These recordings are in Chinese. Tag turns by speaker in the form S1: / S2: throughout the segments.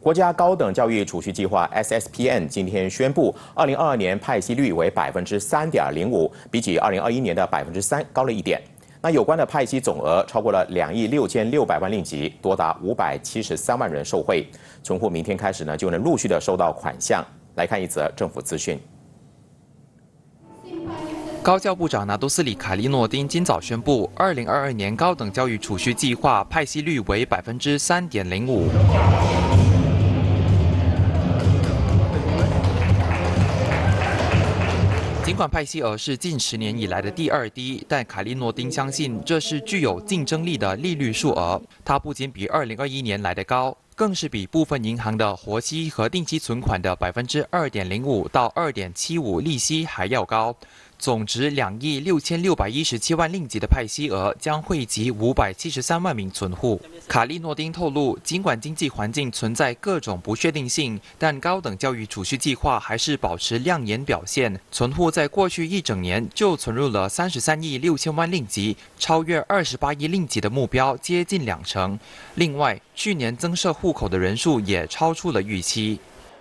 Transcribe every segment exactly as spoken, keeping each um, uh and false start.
S1: 国家高等教育储蓄计划 S S P N 今天宣布，二零二二年派息率为百分之三点零五，比起二零二一年的百分之三高了一点。那有关的派息总额超过了两亿六千六百万令吉，多达五百七十三万人受惠。存户明天开始呢，就能陆续的收到款项。来看一则政府资讯。
S2: 高教部长拿督斯里凯利诺丁今早宣布，二零二二年高等教育储蓄计划派息率为百分之三点零五。尽管派息额是近十年以来的第二低，但凯利诺丁相信这是具有竞争力的利率数额。它不仅比二零二一年来得高，更是比部分银行的活期和定期存款的百分之二点零五到二点七五利息还要高。 总值两亿六千六百一十七万令吉的派息额将惠及五百七十三万名存户。卡利诺丁透露，尽管经济环境存在各种不确定性，但高等教育储蓄计划还是保持亮眼表现。存户在过去一整年就存入了三十三亿六千万令吉，超越二十八亿令吉的目标接近两成。另外，去年增设户口的人数也超出了预期。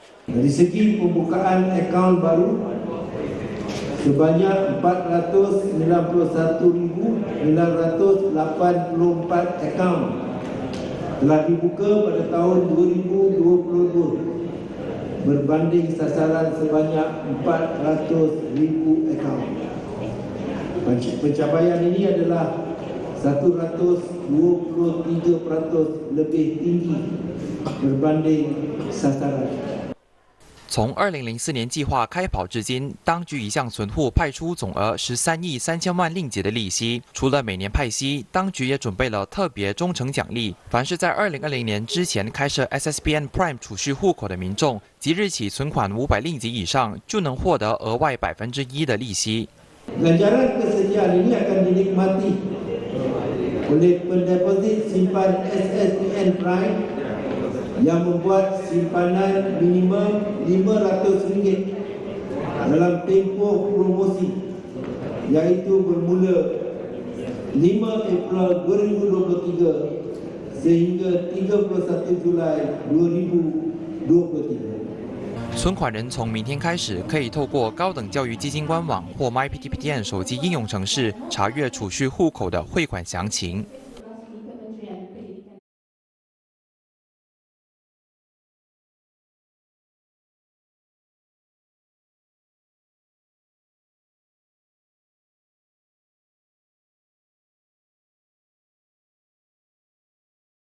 S3: Sebanyak empat ratus sembilan puluh satu ribu sembilan ratus lapan puluh empat akaun telah dibuka pada tahun dua ribu dua puluh dua berbanding sasaran sebanyak empat ratus ribu akaun. Pencapaian ini adalah seratus dua puluh tiga peratus lebih tinggi berbanding sasaran.
S2: 从二零零四年计划开跑至今，当局已向存户派出总额十三亿三千万令吉的利息。除了每年派息，当局也准备了特别忠诚奖励。凡是在二零二零年之前开设 S S P N Prime 储蓄户口的民众，即日起存款五百令吉以上，就能获得额外百分之一的利息。
S3: Ganjaran kesediaan ini akan dinikmati oleh pendeposit simpan S S P N Prime yang membuat simpanan minimum lima ratus ringgit dalam tempoh promosi iaitu bermula lima April dua ribu dua puluh tiga sehingga tiga puluh satu Julai dua ribu dua puluh tiga。
S2: 存款人从明天开始，可以透过高等教育基金官网或 MyPTPTN 手机应用程式查阅储蓄户口的汇款详情。